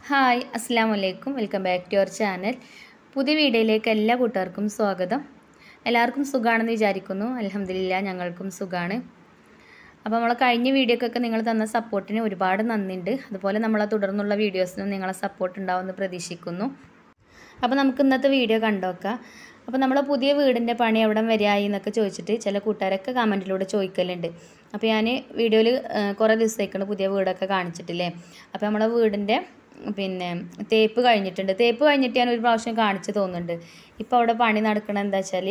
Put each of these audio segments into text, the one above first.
Hi അസ്സാം വലൈക്കും welcome back to your channel. പുതിയ വീഡിയോയിലേക്ക് എല്ലാ കൂട്ടുകാർക്കും സ്വാഗതം. എല്ലാവർക്കും സുഖമാണെന്ന് വിചാരിക്കുന്നു. അൽഹംദുലില്ലാ ഞങ്ങൾക്കും സുഖമാണ്. അപ്പോൾ നമ്മളെ കഴിഞ്ഞ വീഡിയോക്കൊക്കെ നിങ്ങൾ തന്ന സപ്പോർട്ടിന് ഒരുപാട് നന്ദിയുണ്ട്. അതുപോലെ നമ്മളെ തുടർന്നുള്ള വീഡിയോസിനും നിങ്ങളെ സപ്പോർട്ട് ഉണ്ടാവുമെന്ന് പ്രതീക്ഷിക്കുന്നു. അപ്പോൾ നമുക്ക് ഇന്നത്തെ വീഡിയോ കണ്ടോക്കാം. അപ്പോൾ നമ്മളെ പുതിയ വീടിൻ്റെ പണി എവിടം വരെയായി എന്നൊക്കെ ചോദിച്ചിട്ട് ചില കൂട്ടുകാരൊക്കെ കമൻറ്റിലൂടെ ചോദിക്കലുണ്ട്. അപ്പോൾ ഞാൻ വീഡിയോയിൽ കുറേ ദിവസത്തേക്കാണ് പുതിയ വീടൊക്കെ കാണിച്ചിട്ടില്ലേ. അപ്പോൾ നമ്മളെ വീടിൻ്റെ തേപ്പ് കഴിഞ്ഞിട്ടുണ്ട്. തേപ്പ് കഴിഞ്ഞിട്ട് ഞാൻ ഒരു പ്രാവശ്യം കാണിച്ച് തോന്നുന്നുണ്ട്. ഇപ്പോൾ അവിടെ പണി നടക്കണത് എന്താ വെച്ചാൽ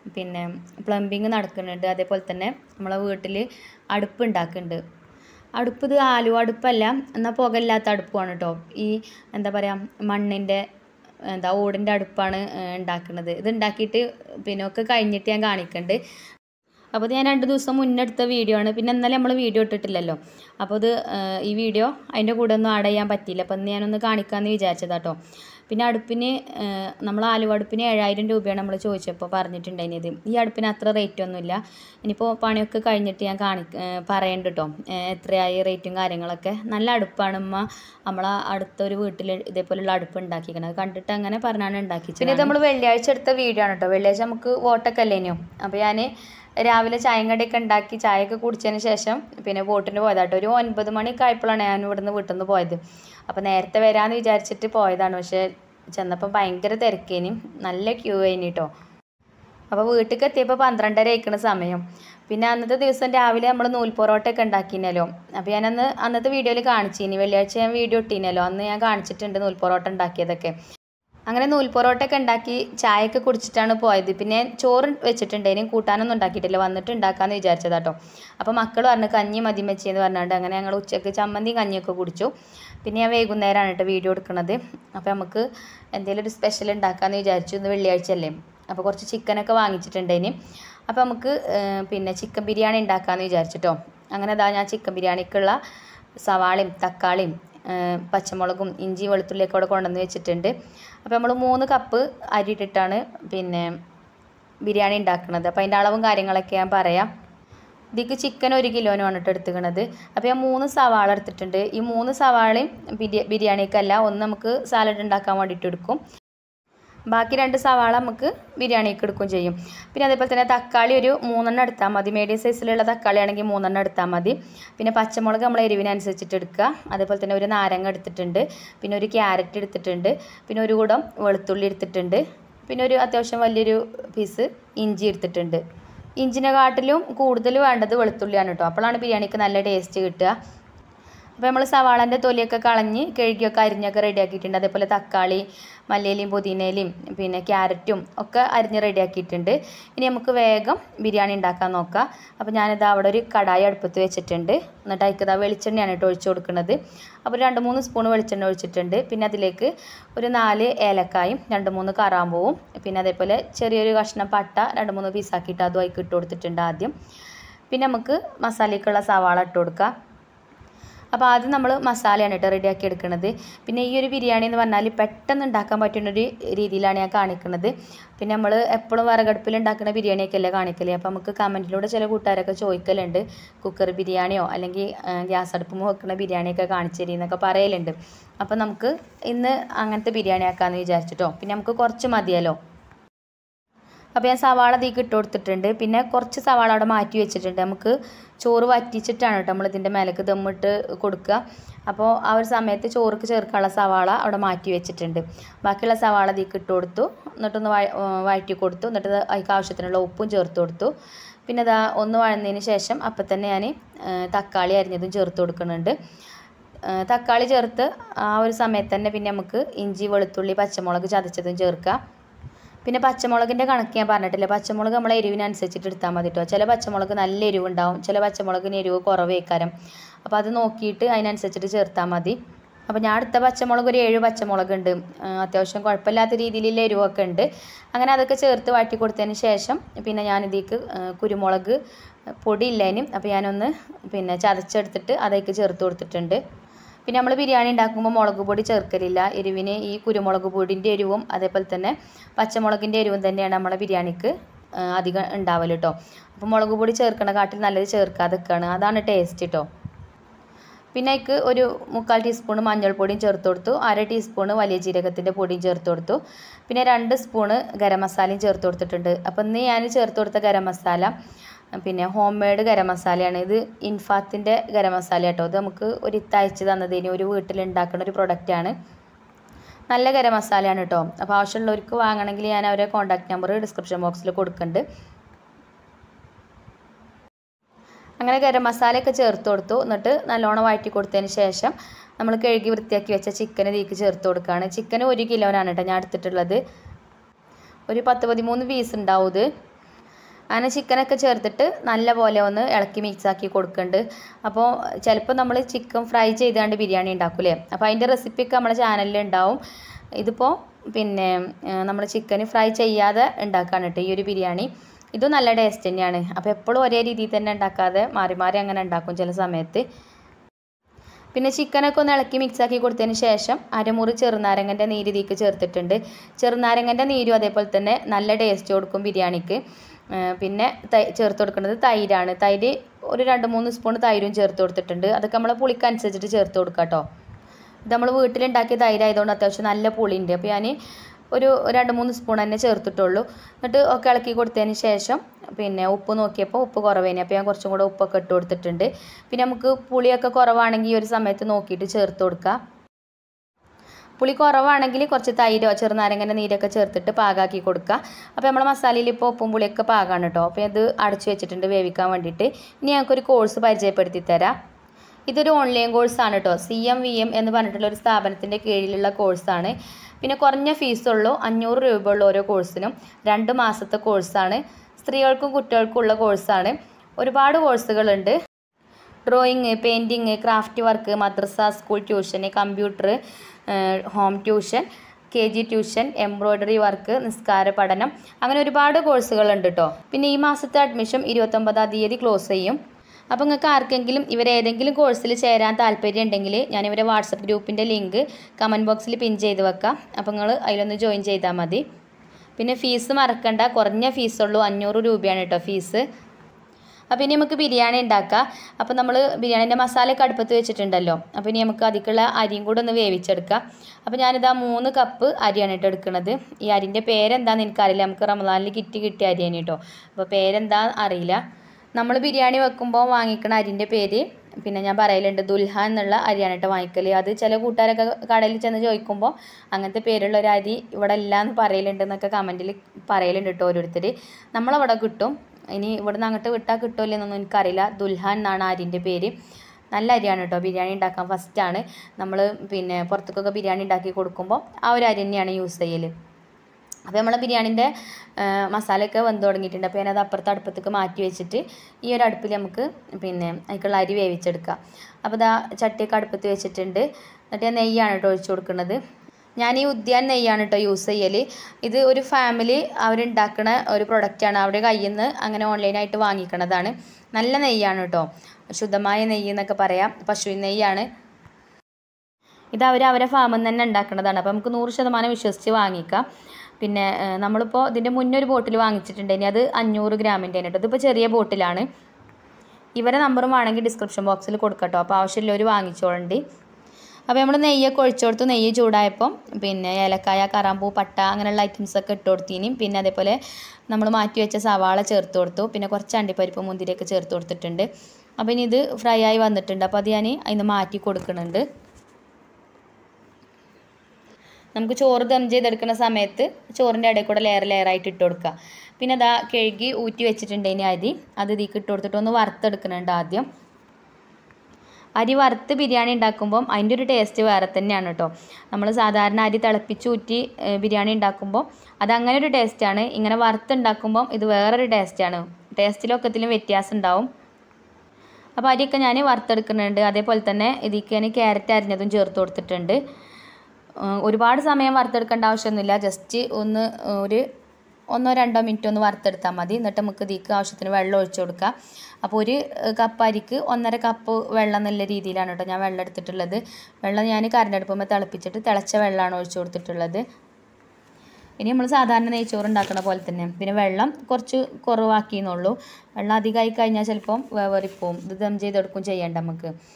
പ്ലംബിങ് നടക്കുന്നുണ്ട്. അതേപോലെ തന്നെ നമ്മളെ വീട്ടിൽ അടുപ്പ് ഉണ്ടാക്കുന്നുണ്ട്. അടുപ്പ് ഇത് ആലുവ അടുപ്പല്ല, എന്നാൽ പുകയില്ലാത്ത അടുപ്പാണ് കേട്ടോ. ഈ എന്താ പറയുക മണ്ണിൻ്റെ ഓടിൻ്റെ അടുപ്പാണ് ഉണ്ടാക്കുന്നത്. ഇത് ഉണ്ടാക്കിയിട്ട് ഒക്കെ കഴിഞ്ഞിട്ട് ഞാൻ കാണിക്കുന്നുണ്ട്. അപ്പോൾ ഇത് ഞാൻ 2 ദിവസം മുന്നേ എടുത്ത വീഡിയോ ആണ്. പിന്നെ ഇന്നലെ നമ്മൾ വീഡിയോ ഇട്ടിട്ടില്ലല്ലോ. അപ്പോൾ ഈ വീഡിയോ അതിൻ്റെ കൂടെ ഒന്നും ആഡ് ചെയ്യാൻ പറ്റിയില്ല. അപ്പോൾ ഇന്ന് ഞാനൊന്ന് കാണിക്കാമെന്ന് വിചാരിച്ചതാട്ടോ. പിന്നെ അടുപ്പിന് നമ്മൾ ആലുവ അടുപ്പിന് 7000 രൂപയാണ് നമ്മൾ ചോദിച്ചപ്പോൾ പറഞ്ഞിട്ടുണ്ടായിരുന്നത്. ഈ അടുപ്പിന് അത്ര റേറ്റ് ഒന്നുമില്ല. ഇനിയിപ്പോൾ പണിയൊക്കെ കഴിഞ്ഞിട്ട് ഞാൻ പറയണ്ട കേട്ടോ എത്രയായി റേറ്റും കാര്യങ്ങളൊക്കെ. നല്ല അടുപ്പാണ്. നമ്മളെ അടുത്തൊരു വീട്ടിൽ ഇതേപോലെയുള്ള അടുപ്പ് ഉണ്ടാക്കിയിരിക്കുന്നത്. കണ്ടിട്ട് അങ്ങനെ പറഞ്ഞാണ് ഉണ്ടാക്കിയത്. പിന്നെ ഇത് നമ്മൾ വെള്ളിയാഴ്ച എടുത്ത വീഡിയോ ആണ് കേട്ടോ. വെള്ളിയാഴ്ച നമുക്ക് വോട്ടൊക്കെ അല്ലേനോ. അപ്പോൾ ഞാൻ രാവിലെ ചായയും കടിയൊക്കെ ഉണ്ടാക്കി ചായയൊക്കെ കുടിച്ചതിന് ശേഷം ബോട്ടിന് പോയതാട്ടോ. ഒരു 9 മണിയൊക്കെ ആയപ്പോഴാണ് ഞാൻ വീട്ടിൽ നിന്ന് പോയത്. അപ്പോൾ നേരത്തെ വരാമെന്ന് വിചാരിച്ചിട്ട് പോയതാണ്. പക്ഷേ ചെന്നപ്പം ഭയങ്കര തിരക്കേനി, നല്ല ക്യൂ ആയിനി കേട്ടോ. അപ്പോൾ വീട്ടിലേക്ക് എത്തിയപ്പോൾ 12:30 ആയിക്കണ സമയം. പിന്നെ അന്നത്തെ ദിവസം രാവിലെ നമ്മൾ നൂൽ പൊറോട്ടയൊക്കെ ഉണ്ടാക്കിനല്ലോ. അപ്പോൾ ഞാനന്ന് അന്നത്തെ വീഡിയോയിൽ കാണിച്ചിനി. വെള്ളിയാഴ്ച ഞാൻ വീഡിയോ ഇട്ടീനല്ലോ, അന്ന് ഞാൻ കാണിച്ചിട്ടുണ്ട് നൂൽ പൊറോട്ട ഉണ്ടാക്കിയതൊക്കെ. അങ്ങനെ നൂൽ പൊറോട്ടയൊക്കെ ഉണ്ടാക്കി ചായയൊക്കെ കുടിച്ചിട്ടാണ് പോയത്. പിന്നെ ചോറ് വെച്ചിട്ടുണ്ടെങ്കിലും കൂട്ടാനൊന്നും ഉണ്ടാക്കിയിട്ടില്ല, വന്നിട്ട് ഉണ്ടാക്കാമെന്ന് വിചാരിച്ചതാട്ടോ. അപ്പോൾ മക്കൾ പറഞ്ഞു കഞ്ഞി മതി മെച്ചിയെന്ന് പറഞ്ഞുകൊണ്ട് അങ്ങനെ ഞങ്ങൾ ഉച്ചയ്ക്ക് ചമ്മന്തിയും കഞ്ഞിയൊക്കെ കുടിച്ചു. പിന്നെ ഞാൻ വൈകുന്നേരമാണ് കേട്ടോ വീഡിയോ എടുക്കുന്നത്. അപ്പോൾ നമുക്ക് എന്തെങ്കിലും ഒരു സ്പെഷ്യൽ ഉണ്ടാക്കാമെന്ന് വിചാരിച്ചു. ഇന്ന് വെള്ളിയാഴ്ച അല്ലേ. അപ്പോൾ കുറച്ച് ചിക്കനൊക്കെ വാങ്ങിച്ചിട്ടുണ്ടേന്. അപ്പോൾ നമുക്ക് ചിക്കൻ ബിരിയാണി ഉണ്ടാക്കാമെന്ന് വിചാരിച്ചിട്ടോ. അങ്ങനെ ഞാൻ ചിക്കൻ ബിരിയാണിക്കുള്ള സവാളയും തക്കാളിയും പച്ചമുളകും ഇഞ്ചി വെളുത്തുള്ളിയൊക്കെ അവിടെ കൊണ്ടുവന്ന് വെച്ചിട്ടുണ്ട്. അപ്പോൾ നമ്മൾ 3 കപ്പ് അരി ഇട്ടിട്ടാണ് ബിരിയാണി ഉണ്ടാക്കുന്നത്. അപ്പോൾ അതിൻ്റെ അളവും കാര്യങ്ങളൊക്കെ ഞാൻ പറയാം. ഇതിക്ക് ചിക്കൻ 1 കിലോനുമാണ് കേട്ടോ എടുത്തുക്കണത്. അപ്പോൾ ഞാൻ 3 സവാള എടുത്തിട്ടുണ്ട്. ഈ 3 സവാളയും ബിരിയാണിക്കല്ല, ഒന്ന് നമുക്ക് സാലഡ് ഉണ്ടാക്കാൻ വേണ്ടിയിട്ട് എടുക്കും. ബാക്കി 2 സവാള നമുക്ക് ബിരിയാണിക്ക് എടുക്കുകയും ചെയ്യും. പിന്നെ അതേപോലെ തന്നെ തക്കാളി ഒരു 3 എടുത്താൽ മതി. മീഡിയം സൈസിലുള്ള തക്കാളി ആണെങ്കിൽ 3 എടുത്താൽ മതി. പിന്നെ പച്ചമുളക് നമ്മൾ എരിവിനനുസരിച്ചിട്ട് എടുക്കുക. അതേപോലെ തന്നെ ഒരു നാരങ്ങ എടുത്തിട്ടുണ്ട്. പിന്നെ ഒരു ക്യാരറ്റ് എടുത്തിട്ടുണ്ട്. പിന്നെ ഒരു കൂടം വെളുത്തുള്ളി എടുത്തിട്ടുണ്ട്. പിന്നെ ഒരു അത്യാവശ്യം വലിയൊരു പീസ് ഇഞ്ചി എടുത്തിട്ടുണ്ട്. ഇഞ്ചിനെക്കാട്ടിലും കൂടുതൽ വേണ്ടത് വെളുത്തുള്ളിയാണ് കേട്ടോ. അപ്പോഴാണ് ബിരിയാണിക്ക് നല്ല ടേസ്റ്റ് കിട്ടുക. അപ്പോൾ നമ്മൾ സവാളൻ്റെ തൊലിയൊക്കെ കളഞ്ഞ് കഴുകിയൊക്കെ അരിഞ്ഞൊക്കെ റെഡിയാക്കിയിട്ടുണ്ട്. അതേപോലെ തക്കാളി, മല്ലിയിലയും പുതിനയിലയും പിന്നെ ക്യാരറ്റും ഒക്കെ അരിഞ്ഞ് റെഡിയാക്കിയിട്ടുണ്ട്. ഇനി നമുക്ക് വേഗം ബിരിയാണി ഉണ്ടാക്കാൻ നോക്കാം. അപ്പോൾ ഞാനിത് അവിടെ ഒരു കടായി അടുപ്പത്ത് വെച്ചിട്ടുണ്ട്. എന്നിട്ട് അതിലേക്ക് വെളിച്ചെണ്ണയാണ് കേട്ടോ ഒഴിച്ച് കൊടുക്കുന്നത്. അപ്പോൾ 2-3 സ്പൂൺ വെളിച്ചെണ്ണ ഒഴിച്ചിട്ടുണ്ട്. പിന്നെ അതിലേക്ക് ഒരു 4 ഏലക്കായും 2-3 കറാമ്പൂവും പിന്നെ അതേപോലെ ചെറിയൊരു കഷ്ണം പട്ട 2-3 പീസാക്കിയിട്ട് അതും അതിലേക്ക് ഇട്ട് കൊടുത്തിട്ടുണ്ട് ആദ്യം. പിന്നെ നമുക്ക് മസാലയ്ക്കുള്ള സവാള ഇട്ട് കൊടുക്കാം. അപ്പോൾ ആദ്യം നമ്മൾ മസാലയാണ് കേട്ടോ റെഡിയാക്കി എടുക്കുന്നത്. പിന്നെ ഈ ഒരു ബിരിയാണി എന്ന് പറഞ്ഞാൽ പെട്ടെന്ന് ഉണ്ടാക്കാൻ പറ്റുന്നൊരു രീതിയിലാണ് ഞാൻ കാണിക്കുന്നത്. പിന്നെ നമ്മൾ എപ്പോഴും വിറകടുപ്പിൽ ഉണ്ടാക്കുന്ന ബിരിയാണിയൊക്കെ അല്ലേ കാണിക്കല്. അപ്പോൾ നമുക്ക് കമൻറ്റിലൂടെ ചില കൂട്ടുകാരൊക്കെ ചോദിക്കലുണ്ട് കുക്കർ ബിരിയാണിയോ അല്ലെങ്കിൽ ഗ്യാസ് അടുപ്പുമോ വെക്കുന്ന ബിരിയാണിയൊക്കെ കാണിച്ചു തരുന്നൊക്കെ പറയലുണ്ട്. അപ്പോൾ നമുക്ക് ഇന്ന് അങ്ങനത്തെ ബിരിയാണി ആക്കാമെന്ന് വിചാരിച്ചിട്ടോ. പിന്നെ നമുക്ക് കുറച്ച് മതിയല്ലോ. അപ്പോൾ ഞാൻ സവാള തീക്ക് ഇട്ട് കൊടുത്തിട്ടുണ്ട്. പിന്നെ കുറച്ച് സവാള അവിടെ മാറ്റി വെച്ചിട്ടുണ്ട്. നമുക്ക് ചോറ് വറ്റിച്ചിട്ടാണ് കേട്ടോ നമ്മളിതിൻ്റെ മേലേക്ക് ദമ്മിട്ട് കൊടുക്കുക. അപ്പോൾ ആ ഒരു സമയത്ത് ചോറുക്ക് ചേർക്കാനുള്ള സവാള അവിടെ മാറ്റി വെച്ചിട്ടുണ്ട്. ബാക്കിയുള്ള സവാള തീക്ക് ഇട്ട് കൊടുത്തു. എന്നിട്ടൊന്ന് വഴറ്റി കൊടുത്തു. എന്നിട്ട് അതിലേക്ക് ആവശ്യത്തിനുള്ള ഉപ്പും ചേർത്ത് കൊടുത്തു. പിന്നെ ഒന്ന് വഴന്നതിന് ശേഷം അപ്പം തന്നെ ഞാൻ തക്കാളി അരിഞ്ഞതും ചേർത്ത് കൊടുക്കുന്നുണ്ട്. തക്കാളി ചേർത്ത് ആ ഒരു സമയത്ത് തന്നെ പിന്നെ നമുക്ക് ഇഞ്ചി വെളുത്തുള്ളി പച്ചമുളക് ചതച്ചതും ചേർക്കാം. പിന്നെ പച്ചമുളകിൻ്റെ കണക്ക് ഞാൻ പറഞ്ഞിട്ടില്ല. പച്ചമുളക് നമ്മളെ എരിവിനനുസരിച്ചിട്ട് എടുത്താൽ മതി കേട്ടോ. ചില പച്ചമുളക് നല്ല എരിവുണ്ടാവും, ചില പച്ചമുളകിന് എരിവ് കുറവേക്കാരം. അപ്പോൾ അത് നോക്കിയിട്ട് അതിനനുസരിച്ചിട്ട് ചേർത്താൽ മതി. അപ്പോൾ ഞാൻ എടുത്ത പച്ചമുളക് ഒരു 7 പച്ചമുളക് ഉണ്ട്. അത്യാവശ്യം കുഴപ്പമില്ലാത്ത രീതിയിലുള്ള എരിവൊക്കെ ഉണ്ട്. അങ്ങനെ അതൊക്കെ ചേർത്ത് വാട്ടി കൊടുത്തതിന് ശേഷം പിന്നെ ഞാനിതിലേക്ക് കുരുമുളക് പൊടി ഇല്ലേനും അപ്പോൾ ഞാനൊന്ന് ചതച്ചെടുത്തിട്ട് അതേക്ക് ചേർത്ത് കൊടുത്തിട്ടുണ്ട്. പിന്നെ നമ്മൾ ബിരിയാണി ഉണ്ടാക്കുമ്പോൾ മുളക് പൊടി ചേർക്കലില്ല. എരിവിന് ഈ കുരുമുളക് പൊടിൻ്റെ എരിവും അതേപോലെ തന്നെ പച്ചമുളകിൻ്റെ എരിവും തന്നെയാണ് നമ്മുടെ ബിരിയാണിക്ക് അധികം ഉണ്ടാവൽ കേട്ടോ. അപ്പോൾ മുളക് പൊടി ചേർക്കണ കാട്ടിൽ നല്ലത് ചേർക്കാതൊക്കെയാണ്, അതാണ് ടേസ്റ്റ് കേട്ടോ. പിന്നെ അതിക്ക് ഒരു 3/4 ടീസ്പൂൺ മഞ്ഞൾപ്പൊടിയും ചേർത്ത് കൊടുത്തു, 1/2 ടീസ്പൂൺ വലിയ ജീരകത്തിൻ്റെ പൊടിയും ചേർത്ത് കൊടുത്തു, പിന്നെ 2 സ്പൂണ് ഗരം മസാലയും ചേർത്ത് കൊടുത്തിട്ടുണ്ട്. അപ്പോൾ ഇന്ന് ഞാൻ ചേർത്ത് കൊടുത്ത ഗരം മസാല പിന്നെ ഹോം മെയ്ഡ് ഗരം മസാലയാണ്. ഇത് ഇൻഫാത്തിൻ്റെ ഗരം മസാല കേട്ടോ. ഇത് നമുക്ക് ഒരു അയച്ച് തന്നതിന് ഒരു വീട്ടിലുണ്ടാക്കുന്ന ഒരു പ്രൊഡക്റ്റാണ്. നല്ല ഗരം മസാലയാണ് കേട്ടോ. അപ്പോൾ ആവശ്യമുള്ളവർക്ക് വാങ്ങണമെങ്കിൽ ഞാൻ അവരെ കോൺടാക്ട് നമ്പർ ഡിസ്ക്രിപ്ഷൻ ബോക്സിൽ കൊടുക്കുന്നുണ്ട്. അങ്ങനെ ഗരം മസാലയൊക്കെ ചേർത്ത് കൊടുത്തു. എന്നിട്ട് നല്ലോണം വഴറ്റി കൊടുത്തതിന് ശേഷം നമ്മൾ കഴുകി വൃത്തിയാക്കി വെച്ച ചിക്കൻ ഇതിലേക്ക് ചേർത്ത് കൊടുക്കുകയാണ്. ചിക്കൻ 1 കിലോനാണ് കേട്ടോ ഞാൻ എടുത്തിട്ടുള്ളത്. ഒരു 10-13 പീസ് ഉണ്ടാവും ഇത്. അങ്ങനെ ചിക്കനൊക്കെ ചേർത്തിട്ട് നല്ല പോലെ ഒന്ന് ഇളക്കി മിക്സാക്കി കൊടുക്കുന്നുണ്ട്. അപ്പോൾ ചിലപ്പോൾ നമ്മൾ ചിക്കൻ ഫ്രൈ ചെയ്താണ്ട് ബിരിയാണി ഉണ്ടാക്കൂലേ, അപ്പോൾ അതിൻ്റെ റെസിപ്പിയൊക്കെ നമ്മുടെ ചാനലിൽ ഉണ്ടാവും. ഇതിപ്പോൾ പിന്നെ നമ്മൾ ചിക്കൻ ഫ്രൈ ചെയ്യാതെ ഉണ്ടാക്കുകയാണ് കേട്ടോ ഈ ഒരു ബിരിയാണി. ഇതും നല്ല ടേസ്റ്റ് തന്നെയാണ്. അപ്പോൾ എപ്പോഴും ഒരേ രീതിയിൽ തന്നെ ഉണ്ടാക്കാതെ മാറി മാറി അങ്ങനെ ഉണ്ടാക്കും ചില സമയത്ത്. പിന്നെ ചിക്കനൊക്കെ ഒന്ന് ഇളക്കി മിക്സാക്കി കൊടുത്തതിന് ശേഷം അരമുറി ചെറുനാരങ്ങൻ്റെ നീര് ഇതിലേക്ക് ചേർത്തിട്ടുണ്ട്. ചെറുനാരങ്ങൻ്റെ നീരും അതേപോലെ തന്നെ നല്ല ടേസ്റ്റ് കൊടുക്കും ബിരിയാണിക്ക്. പിന്നെ ചേർത്ത് കൊടുക്കുന്നത് തൈരാണ്. തൈര് ഒരു 2-3 സ്പൂൺ തൈരും ചേർത്ത് കൊടുത്തിട്ടുണ്ട്. അതൊക്കെ നമ്മളെ പുളിക്കനുസരിച്ചിട്ട് ചേർത്ത് കൊടുക്കാം കേട്ടോ. ഇത് നമ്മൾ വീട്ടിലുണ്ടാക്കിയ തൈരായതുകൊണ്ട് അത്യാവശ്യം നല്ല പുളിയുണ്ട്. അപ്പോൾ ഞാൻ ഒരു 2-3 സ്പൂൺ തന്നെ ചേർത്തിട്ടുള്ളൂ. എന്നിട്ട് ഒക്കെ ഇളക്കി കൊടുത്തതിന് ശേഷം പിന്നെ ഉപ്പ് നോക്കിയപ്പോൾ ഉപ്പ് കുറവേനെ, അപ്പോൾ ഞാൻ കുറച്ചും കൂടെ ഉപ്പൊക്കെ ഇട്ട് കൊടുത്തിട്ടുണ്ട്. പിന്നെ നമുക്ക് പുളിയൊക്കെ കുറവാണെങ്കിൽ ഈ ഒരു സമയത്ത് നോക്കിയിട്ട് ചേർത്ത് കൊടുക്കുക. പുളി കുറവാണെങ്കിൽ കുറച്ച് തൈരോ ചെറുനാരങ്ങൻ്റെ നീരൊക്കെ ചേർത്തിട്ട് പാകാക്കി കൊടുക്കുക. അപ്പോൾ നമ്മൾ മസാലയിൽ ഇപ്പോൾ ഉപ്പും പുളിയൊക്കെ പാകാണ് കേട്ടോ. അപ്പോൾ ഇത് അടച്ചു വെച്ചിട്ടുണ്ട് വേവിക്കാൻ വേണ്ടിയിട്ട്. ഇനി ഞങ്ങൾക്കൊരു കോഴ്സ് പരിചയപ്പെടുത്തി തരാം. ഇതൊരു ഓൺലൈൻ കോഴ്സാണ് കേട്ടോ. CMVM എന്ന് പറഞ്ഞിട്ടുള്ള ഒരു സ്ഥാപനത്തിൻ്റെ കീഴിലുള്ള കോഴ്സാണ്. പിന്നെ കുറഞ്ഞ ഫീസുള്ളൂ, 500 രൂപയുള്ള ഓരോ കോഴ്സിനും. 2 മാസത്തെ കോഴ്സാണ്. സ്ത്രീകൾക്കും കുട്ടികൾക്കും ഉള്ള കോഴ്സാണ്. ഒരുപാട് കോഴ്സുകളുണ്ട്. ഡ്രോയിങ്, പെയിൻറ്റിങ്, ക്രാഫ്റ്റ് വർക്ക്, മദ്രസ, school tuition, computer, home tuition, KG tuition, embroidery work, നിസ്കാര പഠനം, അങ്ങനെ ഒരുപാട് കോഴ്സുകളുണ്ട് കേട്ടോ. പിന്നെ ഈ മാസത്തെ അഡ്മിഷൻ 29-ാം തീയതി ക്ലോസ് ചെയ്യും. അപ്പോൾ നിങ്ങൾക്ക് ആർക്കെങ്കിലും ഇവരേതെങ്കിലും കോഴ്സിൽ ചേരാൻ താല്പര്യം ഉണ്ടെങ്കിൽ ഞാൻ ഇവരെ വാട്സപ്പ് ഗ്രൂപ്പിൻ്റെ ലിങ്ക് കമൻറ്റ് ബോക്സിൽ പിൻ ചെയ്ത് വെക്കാം. അപ്പോൾ നിങ്ങൾ അതിലൊന്ന് ജോയിൻ ചെയ്താൽ മതി. പിന്നെ ഫീസ് മറക്കണ്ട, കുറഞ്ഞ ഫീസുള്ളൂ, 500 രൂപയാണ് കേട്ടോ ഫീസ്. അപ്പോൾ ഇനി നമുക്ക് ബിരിയാണി ഉണ്ടാക്കാം. അപ്പോൾ നമ്മൾ ബിരിയാണീൻ്റെ മസാലയൊക്കെ അടുപ്പത്ത് വെച്ചിട്ടുണ്ടല്ലോ. അപ്പോൾ ഇനി നമുക്ക് അതിലേക്കുള്ള അരിയും കൂടെ ഒന്ന് വേവിച്ചെടുക്കാം. അപ്പോൾ ഞാനിതാ 3 കപ്പ് അരിയാണ് കേട്ടോ എടുക്കുന്നത്. ഈ അരിൻ്റെ പേരെന്താണെന്ന് എനിക്കറിയില്ല. നമുക്ക് റമദാനിൽ കിട്ടിയ അരിയാണ് കേട്ടോ. അപ്പോൾ പേരെന്താ അറിയില്ല. നമ്മൾ ബിരിയാണി വെക്കുമ്പോൾ വാങ്ങിക്കണ അരിൻ്റെ പേര് പിന്നെ ഞാൻ പറയലുണ്ട്, ദുൽഹാൻ എന്നുള്ള അരിയാണ് കേട്ടോ വാങ്ങിക്കൽ. അത് ചില കൂട്ടുകാരൊക്കെ കടയിൽ ചെന്ന് ചോദിക്കുമ്പോൾ അങ്ങനത്തെ പേരുള്ള ഒരു അരി ഇവിടെ ഇല്ല എന്ന് പറയലുണ്ടെന്നൊക്കെ കമൻറ്റിൽ പറയലുണ്ട് കേട്ടോ ഓരോരുത്തർ. നമ്മളവിടെ കിട്ടും. ഇനി ഇവിടെ നിന്ന് അങ്ങോട്ട് വിട്ടാൽ കിട്ടുമല്ലോ എന്നൊന്നും എനിക്കറിയില്ല. ദുൽഹാൻ എന്നാണ് അരിൻ്റെ പേര്. നല്ല അരിയാണ് കേട്ടോ. ബിരിയാണി ഉണ്ടാക്കാൻ ഫസ്റ്റാണ് നമ്മൾ പിന്നെ പുറത്തേക്കൊക്കെ ബിരിയാണി ഉണ്ടാക്കി കൊടുക്കുമ്പോൾ ആ ഒരു അരി തന്നെയാണ് യൂസ് ചെയ്യൽ. അപ്പോൾ നമ്മളെ ബിരിയാണിൻ്റെ മസാലയൊക്കെ വെന്ത് തുടങ്ങിയിട്ടുണ്ട്. അപ്പോൾ ഞാനത് അപ്പുറത്തെ അടുപ്പത്തേക്ക് മാറ്റി വെച്ചിട്ട് ഈ ഒരു അടുപ്പിൽ നമുക്ക് പിന്നെ അതിലേക്കുള്ള അരി വേവിച്ചെടുക്കാം. അപ്പോൾ ഇതാ ചട്ടിയൊക്കെ അടുപ്പത്ത് വെച്ചിട്ടുണ്ട്. എന്നിട്ട് ഞാൻ നെയ്യാണ് കേട്ടോ ഒഴിച്ചു കൊടുക്കുന്നത്. ഞാൻ ഈ ഉദ്യാൻ നെയ്യാണ് കേട്ടോ യൂസ് ചെയ്യൽ. ഇത് ഒരു ഫാമിലി അവരുണ്ടാക്കുന്ന ഒരു പ്രൊഡക്റ്റാണ്. അവരുടെ കയ്യിൽ നിന്ന് അങ്ങനെ ഓൺലൈനായിട്ട് വാങ്ങിക്കണതാണ്. നല്ല നെയ്യാണ് കേട്ടോ. ശുദ്ധമായ നെയ്യ് എന്നൊക്കെ പറയാം. പശു നെയ്യാണ്. ഇത് അവരെ ഫാമിൽ നിന്ന് തന്നെ ഉണ്ടാക്കുന്നതാണ്. അപ്പോൾ നമുക്ക് 100% വിശ്വസിച്ച് വാങ്ങിക്കാം. പിന്നെ നമ്മളിപ്പോൾ ഇതിൻ്റെ മുന്നേ ഒരു ബോട്ടിൽ വാങ്ങിച്ചിട്ടുണ്ട്. ഇനി അത് 500 ഗ്രാമിൻ്റെ കേട്ടോ. ഇതിപ്പോൾ ചെറിയ ബോട്ടിലാണ്. ഇവരെ നമ്പറും വേണമെങ്കിൽ ഡിസ്ക്രിപ്ഷൻ ബോക്സിൽ കൊടുക്കട്ടോ. അപ്പോൾ ആവശ്യമുള്ളവർ വാങ്ങിച്ചോളണ്ടി. അപ്പോൾ നമ്മൾ നെയ്യൊക്കെ ഒഴിച്ചു കൊടുത്തു. നെയ്യ് ചൂടായപ്പം പിന്നെ ഏലക്കായ, കറാമ്പൂ, പട്ട അങ്ങനെയുള്ള ഐറ്റംസൊക്കെ ഇട്ട് കൊടുത്തിനും. പിന്നെ അതേപോലെ നമ്മൾ മാറ്റി വെച്ച സവാള ചേർത്ത് കൊടുത്തു. പിന്നെ കുറച്ച് അണ്ടിപ്പരിപ്പ്, മുന്തിരിയൊക്കെ ചേർത്ത് കൊടുത്തിട്ടുണ്ട്. അപ്പോൾ ഇനി ഇത് ഫ്രൈ ആയി വന്നിട്ടുണ്ട്. അപ്പോൾ അത് ഞാൻ അതിന് മാറ്റി കൊടുക്കുന്നുണ്ട്. നമുക്ക് ചോറ് ദം ചെയ്തെടുക്കുന്ന സമയത്ത് ചോറിൻ്റെ ഇടയിൽ കൂടെ ലെയറായിട്ട് ഇട്ട് കൊടുക്കുക. പിന്നെ അതാ കഴുകി ഊറ്റി വെച്ചിട്ടുണ്ട് ഇനി അരി. അത് ഇതിലേക്ക് ഇട്ട് കൊടുത്തിട്ട് ഒന്ന് വറുത്തെടുക്കുന്നുണ്ട് ആദ്യം. അരി വറുത്ത് ബിരിയാണി ഉണ്ടാക്കുമ്പം അതിൻ്റെ ഒരു ടേസ്റ്റ് വേറെ തന്നെയാണ് കേട്ടോ. നമ്മൾ സാധാരണ അരി തിളപ്പിച്ച് ഊറ്റി ബിരിയാണി ഉണ്ടാക്കുമ്പോൾ അതങ്ങനെ ഒരു ടേസ്റ്റാണ്. ഇങ്ങനെ വറുത്തുണ്ടാക്കുമ്പം ഇത് വേറൊരു ടേസ്റ്റാണ്. ടേസ്റ്റിലൊക്കത്തിലും വ്യത്യാസം ഉണ്ടാവും. അപ്പോൾ അരിയൊക്കെ ഞാൻ വറുത്തെടുക്കുന്നുണ്ട്. അതേപോലെ തന്നെ ഇതിലേക്ക് ഞാൻ ക്യാരറ്റ് അരിഞ്ഞതും ചേർത്ത് കൊടുത്തിട്ടുണ്ട്. ഒരുപാട് സമയം വറുത്തെടുക്കേണ്ട ആവശ്യമൊന്നുമില്ല. ജസ്റ്റ് ഒരു 1-2 മിനിറ്റ് ഒന്ന് വറുത്തെടുത്താൽ മതി. എന്നിട്ട് നമുക്ക് ഇതിലേക്ക് ആവശ്യത്തിന് വെള്ളം ഒഴിച്ചു കൊടുക്കാം. അപ്പോൾ ഒരു കപ്പ് അരിക്ക് 1.5 കപ്പ് വെള്ളം എന്നുള്ള രീതിയിലാണ് കേട്ടോ ഞാൻ വെള്ളം എടുത്തിട്ടുള്ളത്. വെള്ളം ഞാൻ കരണ്ടടുപ്പുമ്പോൾ തിളപ്പിച്ചിട്ട് തിളച്ച വെള്ളമാണ് ഒഴിച്ചു കൊടുത്തിട്ടുള്ളത്. ഇനി നമ്മൾ സാധാരണ നെയ്ച്ചോറ് ഉണ്ടാക്കുന്ന പോലെ തന്നെ. പിന്നെ വെള്ളം കുറച്ച് കുറവാക്കിയെന്നുള്ളൂ. വെള്ളം അധികമായി കഴിഞ്ഞാൽ ചിലപ്പം വേവറിപ്പോവും. ഇത് ദം ചെയ്തെടുക്കും ചെയ്യേണ്ട നമുക്ക്.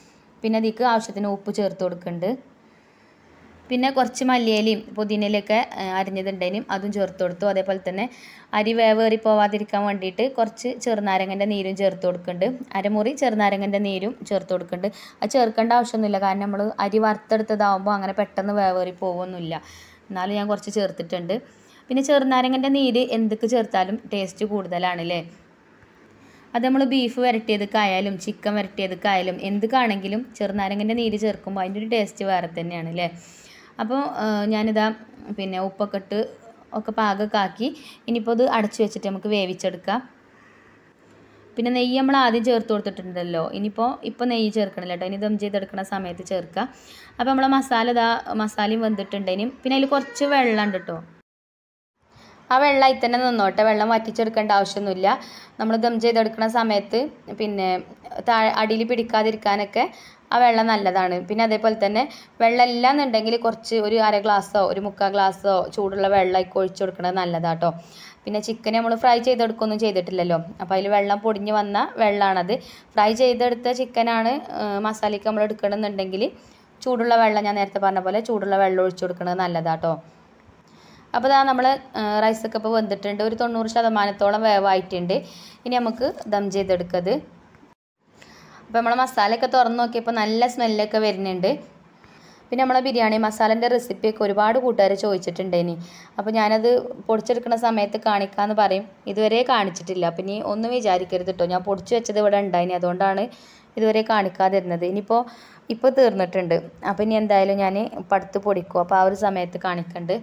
പിന്നെ അതിലേക്ക് ആവശ്യത്തിന് ഉപ്പ് ചേർത്ത് കൊടുക്കുന്നുണ്ട്. പിന്നെ കുറച്ച് മല്ലിയിലയും പുതിനയിലൊക്കെ അരിഞ്ഞതുണ്ടേനും അതും ചേർത്ത് കൊടുത്തു. അതേപോലെ തന്നെ അരി വേവേറി പോവാതിരിക്കാൻ വേണ്ടിയിട്ട് കുറച്ച് ചെറുനാരങ്ങൻ്റെ നീരും ചേർത്ത് കൊടുക്കുന്നുണ്ട്. അരമുറി ചെറുനാരങ്ങൻ്റെ നീരും ചേർത്ത് കൊടുക്കുന്നുണ്ട്. അത് ചേർക്കേണ്ട ആവശ്യമൊന്നുമില്ല, കാരണം നമ്മൾ അരി വറുത്തെടുത്തതാകുമ്പോൾ അങ്ങനെ പെട്ടെന്ന് വേവേറി പോകുമൊന്നുമില്ല. എന്നാലും ഞാൻ കുറച്ച് ചേർത്തിട്ടുണ്ട്. പിന്നെ ചെറുനാരങ്ങൻ്റെ നീര് എന്തൊക്കെ ചേർത്താലും ടേസ്റ്റ് കൂടുതലാണല്ലേ. അത് നമ്മൾ ബീഫ് വരട്ടിയതൊക്കെയായാലും ചിക്കൻ വരട്ടിയതൊക്കെയായാലും എന്തൊക്കെയാണെങ്കിലും ചെറുനാരങ്ങൻ്റെ നീര് ചേർക്കുമ്പോൾ അതിൻ്റെ ഒരു ടേസ്റ്റ് വേറെ തന്നെയാണ് അല്ലേ. അപ്പോൾ ഞാനിതാ പിന്നെ ഉപ്പൊക്കെ ഇട്ട് ഒക്കെ പാകമൊക്കെ ആക്കി ഇനിയിപ്പോൾ ഇത് അടച്ചു വെച്ചിട്ട് നമുക്ക് വേവിച്ചെടുക്കാം. പിന്നെ നെയ്യ് നമ്മൾ ആദ്യം ചേർത്ത് കൊടുത്തിട്ടുണ്ടല്ലോ, ഇപ്പോൾ നെയ്യ് ചേർക്കണില്ല കേട്ടോ, ഇനി ദം ചെയ്തെടുക്കുന്ന സമയത്ത് ചേർക്കുക. അപ്പോൾ നമ്മളെ മസാലയും വെന്തിട്ടുണ്ടേനും പിന്നെ അതിൽ കുറച്ച് വെള്ളം ഉണ്ട് കേട്ടോ. ആ വെള്ളം അതിൽ തന്നെ നിന്നോട്ടെ, വെള്ളം വറ്റിച്ചെടുക്കേണ്ട ആവശ്യമൊന്നുമില്ല. നമ്മൾ ദം ചെയ്തെടുക്കുന്ന സമയത്ത് പിന്നെ അടിയിൽ പിടിക്കാതിരിക്കാനൊക്കെ ആ വെള്ളം നല്ലതാണ്. പിന്നെ അതേപോലെ തന്നെ വെള്ളം ഇല്ല എന്നുണ്ടെങ്കിൽ കുറച്ച് ഒരു അര ഗ്ലാസ്സോ ഒരു മുക്കാൽ ഗ്ലാസ്സോ ചൂടുള്ള വെള്ളം ഒഴിച്ചു കൊടുക്കുന്നത് നല്ലതാട്ടോ. പിന്നെ ചിക്കൻ നമ്മൾ ഫ്രൈ ചെയ്തെടുക്കുകയൊന്നും ചെയ്തിട്ടില്ലല്ലോ, അപ്പോൾ അതിൽ വെള്ളം പൊടിഞ്ഞ് വന്ന വെള്ളമാണത്. ഫ്രൈ ചെയ്തെടുത്ത ചിക്കനാണ് മസാലയ്ക്ക് നമ്മൾ എടുക്കണമെന്നുണ്ടെങ്കിൽ ചൂടുള്ള വെള്ളം, ഞാൻ നേരത്തെ പറഞ്ഞ പോലെ ചൂടുള്ള വെള്ളം ഒഴിച്ചു കൊടുക്കുന്നത് നല്ലതാട്ടോ. അപ്പോൾ ഇതാ നമ്മൾ റൈസൊക്കെ ഇപ്പോൾ വെന്തിട്ടുണ്ട്, ഒരു 90% വേവായിട്ടുണ്ട്. ഇനി നമുക്ക് ദം ചെയ്തെടുക്കത്. അപ്പോൾ നമ്മൾ മസാലയൊക്കെ തുറന്ന് നോക്കിയപ്പോൾ നല്ല സ്മെല്ലൊക്കെ വരുന്നുണ്ട്. പിന്നെ നമ്മളെ ബിരിയാണി മസാലേൻ്റെ റെസിപ്പിയൊക്കെ ഒരുപാട് കൂട്ടുകാർ ചോദിച്ചിട്ടുണ്ടേനി. അപ്പോൾ ഞാനത് പൊടിച്ചെടുക്കുന്ന സമയത്ത് കാണിക്കാമെന്ന് പറയും, ഇതുവരെ കാണിച്ചിട്ടില്ല. അപ്പം ഇനി ഒന്നും വിചാരിക്കരുത് കേട്ടോ, ഞാൻ പൊടിച്ച് വെച്ചത് ഇവിടെ ഉണ്ടായിനി, അതുകൊണ്ടാണ് ഇതുവരെ കാണിക്കാതിരുന്നത്. ഇപ്പോൾ തീർന്നിട്ടുണ്ട്. അപ്പോൾ ഇനി എന്തായാലും ഞാൻ പടുത്ത് പൊടിക്കും, അപ്പോൾ ആ ഒരു സമയത്ത് കാണിക്കുന്നുണ്ട്.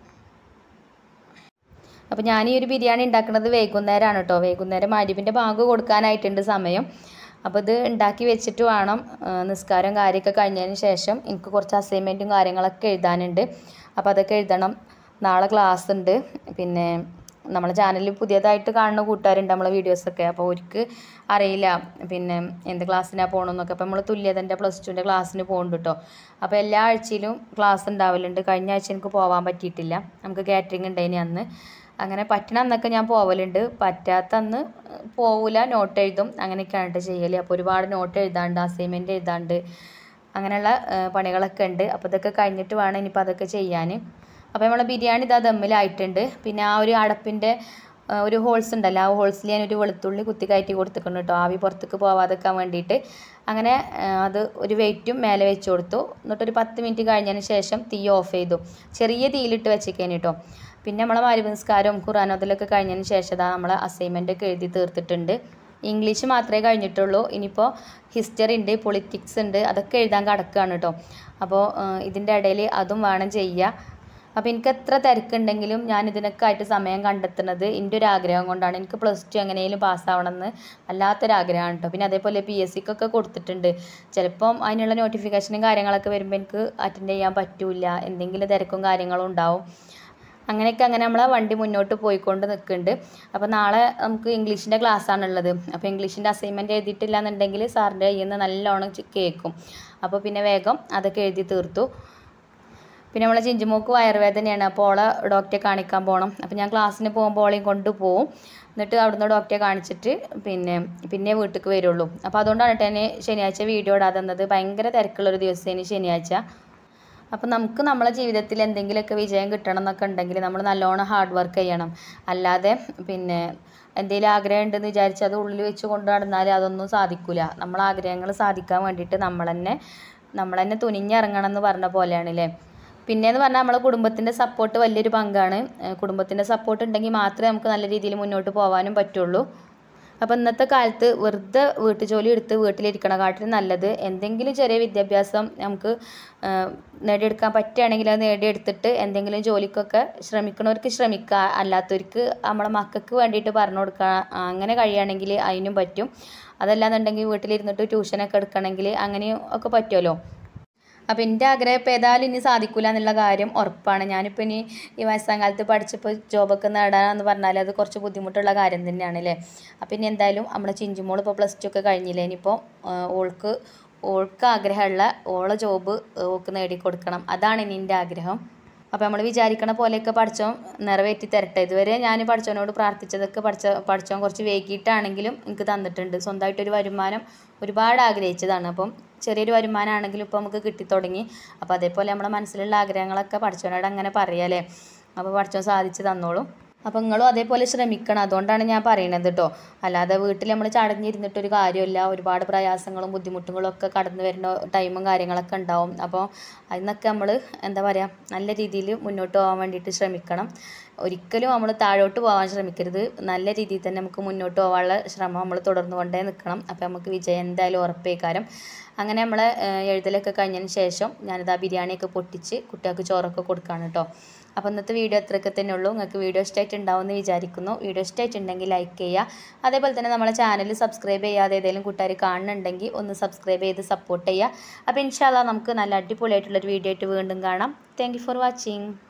അപ്പോൾ ഞാൻ ഈ ഒരു ബിരിയാണി ഉണ്ടാക്കുന്നത് വൈകുന്നേരമാണ് കേട്ടോ. വൈകുന്നേരം മഗ്‌രിബിൻ്റെ ബാങ്ക് കൊടുക്കാനായിട്ടുണ്ട് സമയം. അപ്പോൾ ഇത് ഉണ്ടാക്കി വെച്ചിട്ട് വേണം നിസ്കാരം കാര്യമൊക്കെ കഴിഞ്ഞതിന് ശേഷം എനിക്ക് കുറച്ച് അസൈൻമെൻറ്റും കാര്യങ്ങളൊക്കെ എഴുതാനുണ്ട്. അപ്പോൾ അതൊക്കെ എഴുതണം. നാളെ ക്ലാസ് ഉണ്ട്. പിന്നെ നമ്മളെ ചാനലിൽ പുതിയതായിട്ട് കാണുന്ന കൂട്ടുകാരുണ്ട് നമ്മളെ വീഡിയോസൊക്കെ, അപ്പോൾ അവർക്ക് അറിയില്ല പിന്നെ എന്ത് ക്ലാസ്സിനാണ് പോകണമെന്നൊക്കെ. അപ്പോൾ നമ്മൾ തുല്യതൻ്റെ +2ൻ്റെ ക്ലാസ്സിന് പോകുന്നുണ്ട് കേട്ടോ. അപ്പോൾ എല്ലാ ആഴ്ചയിലും ക്ലാസ് ഉണ്ടാവലുണ്ട്. കഴിഞ്ഞ ആഴ്ച എനിക്ക് പോകാൻ പറ്റിയിട്ടില്ല, നമുക്ക് കാറ്ററിംഗ് ഉണ്ടായിനി അന്ന്. അങ്ങനെ പറ്റണ അന്നൊക്കെ ഞാൻ പോവലുണ്ട്, പറ്റാത്ത അന്ന് പോവില്ല, നോട്ട് എഴുതും, അങ്ങനെയൊക്കെയാണ് ചെയ്യൽ. അപ്പോൾ ഒരുപാട് നോട്ട് എഴുതാണ്ട് അസൈൻമെൻറ്റ് എഴുതാണ്ട് അങ്ങനെയുള്ള പണികളൊക്കെ ഉണ്ട്. അപ്പോൾ ഇതൊക്കെ കഴിഞ്ഞിട്ട് വേണം ഇനിയിപ്പോൾ അതൊക്കെ ചെയ്യാൻ. അപ്പോൾ നമ്മളെ ബിരിയാണി ഇതാ ദമ്മിലായിട്ടുണ്ട്. പിന്നെ ആ ഒരു അടപ്പിൻ്റെ ഒരു ഹോൾസ് ഉണ്ടല്ലോ, ആ ഹോൾസിൽ ഞാനൊരു വെളുത്തുള്ളി കുത്തി കയറ്റി കൊടുത്തിട്ടുണ്ട് കേട്ടോ, ആവി പുറത്തേക്ക് പോവാതെക്കാൻ വേണ്ടിയിട്ട്. അങ്ങനെ അത് ഒരു വെയിറ്റും മേലെ വെച്ച് കൊടുത്തു. എന്നിട്ടൊരു 10 മിനിറ്റ് കഴിഞ്ഞതിന് ശേഷം തീ ഓഫ് ചെയ്തു. ചെറിയ തീയിലിട്ട് വെച്ചേക്കേനി കേട്ടോ. പിന്നെ നമ്മളെ മഗ്‌രിബ് നിസ്കാരവും ഖുർആൻ ഓതലൊക്കെ കഴിഞ്ഞതിന് ശേഷം നമ്മൾ അസൈൻമെൻറ്റൊക്കെ എഴുതി തീർത്തിട്ടുണ്ട്. ഇംഗ്ലീഷ് മാത്രമേ കഴിഞ്ഞിട്ടുള്ളൂ. ഇനിയിപ്പോൾ ഹിസ്റ്ററി ഉണ്ട്, പൊളിറ്റിക്സ് ഉണ്ട്, അതൊക്കെ എഴുതാൻ കിടക്കുകയാണ് കേട്ടോ. അപ്പോൾ ഇതിൻ്റെ ഇടയിൽ അതും വേണം ചെയ്യുക. അപ്പോൾ എനിക്ക് എത്ര തിരക്കുണ്ടെങ്കിലും ഞാൻ ഇതിനൊക്കെ ആയിട്ട് സമയം കണ്ടെത്തുന്നത് എൻ്റെ ഒരു ആഗ്രഹം കൊണ്ടാണ്. എനിക്ക് +2 എങ്ങനെയും പാസ്സാവണമെന്ന് വല്ലാത്തൊരാഗ്രഹമാണ് കേട്ടോ. പിന്നെ അതേപോലെ PSCക്കൊക്കെ കൊടുത്തിട്ടുണ്ട്. ചിലപ്പം അതിനുള്ള നോട്ടിഫിക്കേഷനും കാര്യങ്ങളൊക്കെ വരുമ്പോൾ എനിക്ക് അറ്റൻഡ് ചെയ്യാൻ പറ്റില്ല, എന്തെങ്കിലും തിരക്കും കാര്യങ്ങളും ഉണ്ടാവും. അങ്ങനെ നമ്മളെ വണ്ടി മുന്നോട്ട് പോയിക്കൊണ്ട് നിൽക്കുന്നുണ്ട്. അപ്പോൾ നാളെ നമുക്ക് ഇംഗ്ലീഷിൻ്റെ ക്ലാസ്സാണുള്ളത്. അപ്പോൾ ഇംഗ്ലീഷിൻ്റെ അസൈൻമെൻറ്റ് എഴുതിയിട്ടില്ല എന്നുണ്ടെങ്കിൽ സാറിൻ്റെ കയ്യിൽ നിന്ന് നല്ലോണം കേൾക്കും. അപ്പോൾ പിന്നെ വേഗം അതൊക്കെ എഴുതി തീർത്തു. പിന്നെ നമ്മളെ ചിഞ്ചുമോക്ക് വയറുവേദനയാണ്, അപ്പോൾ ഓളെ ഡോക്ടറെ കാണിക്കാൻ പോകണം. അപ്പോൾ ഞാൻ ക്ലാസ്സിന് പോകുമ്പോൾ ഓളെയും കൊണ്ടുപോകും. എന്നിട്ട് അവിടുന്ന് ഡോക്ടറെ കാണിച്ചിട്ട് പിന്നെ വീട്ടിലേക്ക് വരുള്ളൂ. അപ്പോൾ അതുകൊണ്ടാണ് കേട്ടോ ശനിയാഴ്ച വീഡിയോ ഇടാതെ തന്നത്. ഭയങ്കര തിരക്കുള്ളൊരു ദിവസമാണ് ശനിയാഴ്ച. അപ്പോൾ നമുക്ക് നമ്മളെ ജീവിതത്തിൽ എന്തെങ്കിലുമൊക്കെ വിജയം കിട്ടണം എന്നൊക്കെ ഉണ്ടെങ്കിൽ നമ്മൾ നല്ലോണം ഹാർഡ് വർക്ക് ചെയ്യണം. അല്ലാതെ പിന്നെ എന്തെങ്കിലും ആഗ്രഹം ഉണ്ടെന്ന് വിചാരിച്ച് അത് ഉള്ളിൽ വെച്ച് കൊണ്ട് നടന്നാൽ അതൊന്നും സാധിക്കില്ല. നമ്മളെ ആഗ്രഹങ്ങൾ സാധിക്കാൻ വേണ്ടിയിട്ട് നമ്മൾ തന്നെ തുനിഞ്ഞിറങ്ങണം എന്ന് പറഞ്ഞ പോലെയാണല്ലേ. പിന്നെയെന്ന് പറഞ്ഞാൽ നമ്മളെ കുടുംബത്തിൻ്റെ സപ്പോർട്ട് വലിയൊരു പങ്കാണ്. കുടുംബത്തിൻ്റെ സപ്പോർട്ട് ഉണ്ടെങ്കിൽ മാത്രമേ നമുക്ക് നല്ല രീതിയിൽ മുന്നോട്ട് പോകാനും പറ്റുള്ളൂ. അപ്പോൾ ഇന്നത്തെ കാലത്ത് വെറുതെ വീട്ടുജോലി എടുത്ത് വീട്ടിലിരിക്കണക്കാട്ടിലും നല്ലത് എന്തെങ്കിലും ചെറിയ വിദ്യാഭ്യാസം നമുക്ക് നേടിയെടുക്കാൻ പറ്റുകയാണെങ്കിൽ അത് നേടിയെടുത്തിട്ട് എന്തെങ്കിലും ജോലിക്കൊക്കെ ശ്രമിക്കണവർക്ക് ശ്രമിക്കുക, അല്ലാത്തവർക്ക് നമ്മളെ മക്കൾക്ക് വേണ്ടിയിട്ട് പറഞ്ഞു കൊടുക്കുക. അങ്ങനെ കഴിയുകയാണെങ്കിൽ അതിനും പറ്റും. അതല്ലാന്നുണ്ടെങ്കിൽ വീട്ടിലിരുന്നിട്ട് ട്യൂഷനൊക്കെ എടുക്കണമെങ്കിൽ അങ്ങനെയും ഒക്കെ പറ്റുമല്ലോ. അപ്പോൾ എൻ്റെ ആഗ്രഹം ഇപ്പോൾ ഏതായാലും ഇനി സാധിക്കില്ല എന്നുള്ള കാര്യം ഉറപ്പാണ്. ഞാനിപ്പോൾ ഇനി ഈ വയസ്സാം കാലത്ത് പഠിച്ചപ്പോൾ ജോബൊക്കെ നേടാമെന്ന് പറഞ്ഞാൽ അത് കുറച്ച് ബുദ്ധിമുട്ടുള്ള കാര്യം തന്നെയാണ് അല്ലേ. അപ്പോൾ ഇനി എന്തായാലും നമ്മുടെ ചിഞ്ചുമോൾ ഇപ്പോൾ +2 ഒക്കെ കഴിഞ്ഞില്ലേ, ഇനിയിപ്പോൾ ഓൾക്ക് ആഗ്രഹമുള്ള ഓളെ ജോബ് ഓൾക്ക് നേടിക്കൊടുക്കണം, അതാണ് ഇനി എൻ്റെ ആഗ്രഹം. അപ്പോൾ നമ്മൾ വിചാരിക്കണ പോലെയൊക്കെ പഠിച്ചോൻ നിറവേറ്റി തരട്ടെ. ഇതുവരെ ഞാൻ പഠിച്ചവനോട് പ്രാർത്ഥിച്ചതൊക്കെ പഠിച്ചോൻ കുറച്ച് വൈകിട്ടാണെങ്കിലും എനിക്ക് തന്നിട്ടുണ്ട്. സ്വന്തമായിട്ടൊരു വരുമാനം ഒരുപാട് ആഗ്രഹിച്ചതാണ്. അപ്പം ചെറിയൊരു വരുമാനമാണെങ്കിലും ഇപ്പോൾ നമുക്ക് കിട്ടിത്തുടങ്ങി. അപ്പോൾ അതേപോലെ നമ്മുടെ മനസ്സിലുള്ള ആഗ്രഹങ്ങളൊക്കെ പഠിച്ചവനോട് അങ്ങനെ പറയാമല്ലേ. അപ്പോൾ പഠിച്ചവൻ സാധിച്ച് തന്നോളും. അപ്പോൾ നിങ്ങളും അതേപോലെ ശ്രമിക്കണം. അതുകൊണ്ടാണ് ഞാൻ പറയണത് കേട്ടോ. അല്ലാതെ വീട്ടിൽ നമ്മൾ ചടഞ്ഞിരുന്നിട്ടൊരു കാര്യമില്ല. ഒരുപാട് പ്രയാസങ്ങളും ബുദ്ധിമുട്ടുകളും ഒക്കെ കടന്നു വരുന്ന ടൈമും കാര്യങ്ങളൊക്കെ ഉണ്ടാവും. അപ്പോൾ അതിനൊക്കെ നമ്മൾ എന്താ പറയുക, നല്ല രീതിയിൽ മുന്നോട്ട് പോകാൻ വേണ്ടിയിട്ട് ശ്രമിക്കണം. ഒരിക്കലും നമ്മൾ താഴോട്ട് പോകാൻ ശ്രമിക്കരുത്. നല്ല രീതിയിൽ തന്നെ നമുക്ക് മുന്നോട്ട് പോകാനുള്ള ശ്രമം നമ്മൾ തുടർന്നു കൊണ്ടേ നിൽക്കണം. അപ്പോൾ നമുക്ക് വിജയം എന്തായാലും ഉറപ്പേക്കാരം. അങ്ങനെ നമ്മളെ എഴുതലൊക്കെ കഴിഞ്ഞതിന് ശേഷം ഞാനിതാ ബിരിയാണിയൊക്കെ പൊട്ടിച്ച് കുട്ടികൾക്ക് ചോറൊക്കെ കൊടുക്കുകയാണ് കേട്ടോ. അപ്പോൾ ഇന്നത്തെ വീഡിയോ അത്രയൊക്കെ തന്നെ ഉള്ളൂ. നിങ്ങൾക്ക് വീഡിയോ ഇഷ്ടമായിട്ടുണ്ടാവുമെന്ന് വിചാരിക്കുന്നു. വീഡിയോ ഇഷ്ടമായിട്ടുണ്ടെങ്കിൽ ലൈക്ക് ചെയ്യുക. അതേപോലെ തന്നെ നമ്മളെ ചാനൽ സബ്സ്ക്രൈബ് ചെയ്യാതെ ഏതെങ്കിലും കൂട്ടുകാർ കാണുന്നുണ്ടെങ്കിൽ ഒന്ന് സബ്സ്ക്രൈബ് ചെയ്ത് സപ്പോർട്ട് ചെയ്യുക. അപ്പോൾ ഇൻഷാ അല്ലാഹ് നമുക്ക് നല്ല അടിപൊളിയായിട്ടുള്ളൊരു വീഡിയോ ആയിട്ട് വീണ്ടും കാണാം. Thank you for watching.